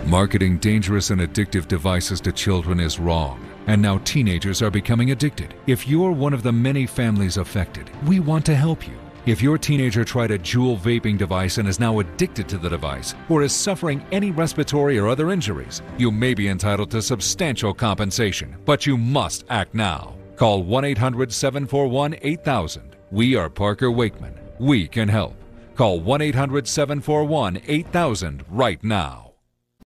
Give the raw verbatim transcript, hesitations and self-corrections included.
Marketing dangerous and addictive devices to children is wrong, and now teenagers are becoming addicted. If you're one of the many families affected, we want to help you. If your teenager tried a Juul vaping device and is now addicted to the device, or is suffering any respiratory or other injuries, you may be entitled to substantial compensation, but you must act now. Call one eight hundred, seven four one, eight thousand. We are Parker Waichman. We can help. Call one eight hundred, seven four one, eight thousand right now.